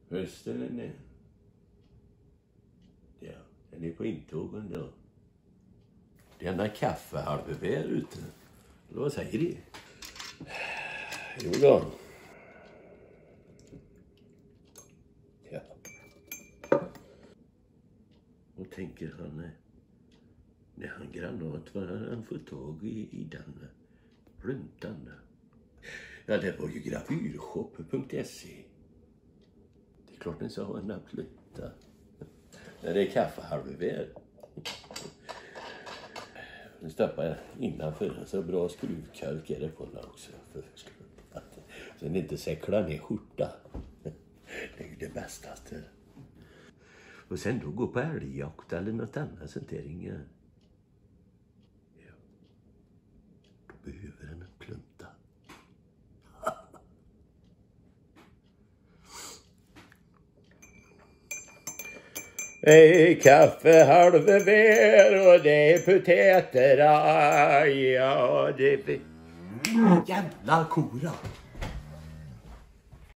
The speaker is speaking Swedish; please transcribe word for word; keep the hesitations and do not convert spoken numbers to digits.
Hösten är det. Ja, den är på intågen då. Det är en kaffehalvbär ute. Eller vad säger de? Jo då. Ja. Och tänker han, när han granat, vad han får tag i, i den pluntan. Ja, det var ju gravyrshop punkt se. Det är klart den sa ha en plunta. När det är kaffehalvbär. Nu stoppar jag innanför. Så bra skruvkalk är det på den också. För så den inte säcklar ner skjorta. Det är ju det bästaste. Och sen då gå på älgjakt eller något annat sånt där. Inga... Ja. Då behöver den en plunta. Det är kaffe halvbär och det är potäter. Ja, det är... Jävla kora.